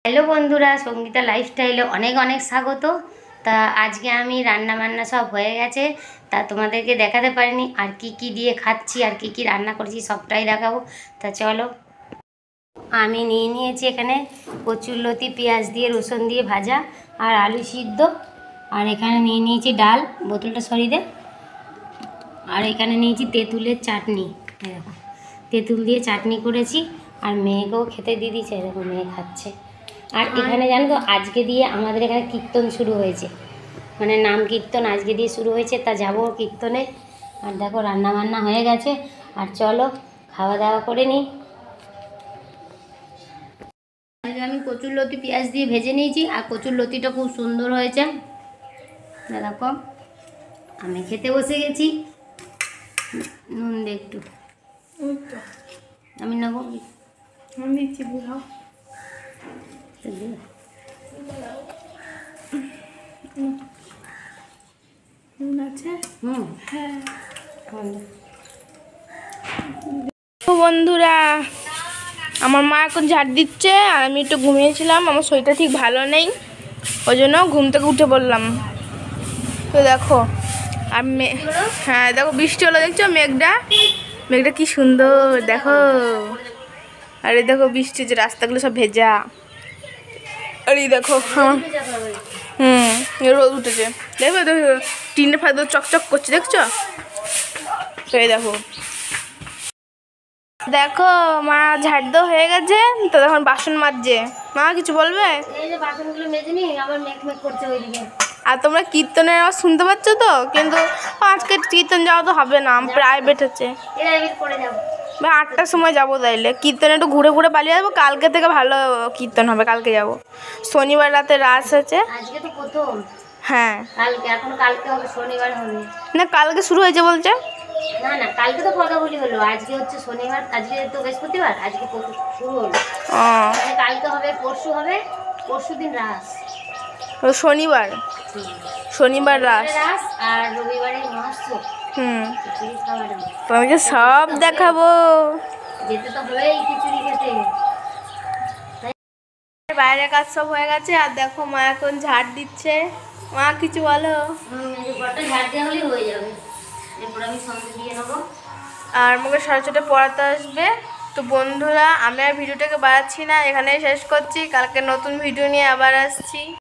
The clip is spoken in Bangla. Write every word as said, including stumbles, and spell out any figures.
হ্যালো বন্ধুরা, সঙ্গীতা লাইফস্টাইলে অনেক অনেক স্বাগত। তা আজকে আমি রান্না বান্না সব হয়ে গেছে, তা তোমাদেরকে দেখাতে পারিনি আর কি কি দিয়ে খাচ্ছি আর কি কি রান্না করেছি সবটাই দেখাবো। তা চলো, আমি নিয়ে নিয়েছি এখানে কচুরলতি পেঁয়াজ দিয়ে রসুন দিয়ে ভাজা আর আলু সিদ্ধ, আর এখানে নিয়ে নিয়েছি ডাল, বোতলটা সরিয়ে দে, আর এখানে নিয়েছি তেঁতুলের চাটনি। এরকম তেঁতুল দিয়ে চাটনি করেছি আর মেয়েকেও খেতে দিয়ে দিয়েছে, এরকম মেয়ে খাচ্ছে। আর এখানে জানো তো আজকে দিয়ে আমাদের এখানে কীর্তন শুরু হয়েছে, মানে নাম কীর্তন আজকে দিয়ে শুরু হয়েছে, তা যাবো কীর্তনে। আর দেখো রান্না বান্না হয়ে গেছে, আর চলো খাওয়া দাওয়া করে নিই। আমি কচুরলতি পেঁয়াজ দিয়ে ভেজে নিয়েছি আর কচুরলতিটা খুব সুন্দর হয়েছে। দেখো আমি খেতে বসে গেছি, নুন দে একটু, আমি নেবো দিচ্ছি বুঝাও। নুন আছে? হুম হ্যাঁ। বন্ধুরা, আমার মা এখন ঝাড় দিচ্ছে আর আমি একটু ঘুমিয়েছিলাম, আমার শরীরটা ঠিক ভালো নেই, ওই জন্য ঘুম থেকে উঠে পড়লাম। তো দেখো আর মে হ্যাঁ দেখো বৃষ্টি হলো, দেখছো মেঘটা, মেঘটা কি সুন্দর দেখো। আর এই দেখো বৃষ্টি যে রাস্তাগুলো সব ভেজা, আর এই দেখো আমার হুম রোদ উঠেছে, দেখবে দেখো টিনের ফাঁদে চকচক করছে, দেখছো? তো এই দেখো দেখো মা ঝাড় দেওয়া হয়ে গেছে, তো এখন বাসন মাজছে। মা কিছু বলবে? এই যে বাসনগুলো মেজে নি, আবার মেঘ মেঘ করছে ওইদিকে। আর তোমরা কীর্তনের আওয়াজ শুনতে পাচ্ছ তো, কিন্তু আজকে কীর্তন যাওয়া তো হবে না, প্রাইভেট হচ্ছে, প্রাইভেট করে যাবো ভাই আটটার সময় যাবো, তাইলে কীর্তনে একটু ঘুরে ঘুরে পালিয়ে যাবো, কালকে থেকে ভালো কীর্তন হবে, কালকে যাবো। শনিবার রাতে রাস আছে। আজকে তো প্রথম, হ্যাঁ কালকে এখন কালকে হবে, শনিবার হবে না, কালকে শুরু হয়েছে বলছে। না না, কালকে তো কথা বলি হলো, আজকে হচ্ছে শনিবার, আজকে তো বৃহস্পতিবার, আজকে শুরু হলো, ও মানে কালকে হবে, পরশু হবে, পরশু দিন রাস, ও শনিবার, শনিবার রাস, রাস আর রবিবারে মহোৎসব। হুম খিচুড়ি খাওয়াটা তোমাকে সব দেখাবো, যেতে তো হবেই খিচুড়ি খেতে। বাইরে কাজ সব হয়ে গেছে, আর দেখো মা এখন ঝাড় দিচ্ছে। মা কিছু বলো। ঘরটা ঝাড় দেওয়া হলেই হয়ে যাবে, এরপর আমি সঙ্গে দিয়ে নেবো। আর আমাকে সাড়ে ছটা পড়াতে আসবে। তো বন্ধুরা, আমি আর ভিডিওটাকে বাড়াচ্ছি না, এখানেই শেষ করছি, কালকে নতুন ভিডিও নিয়ে আবার আসছি।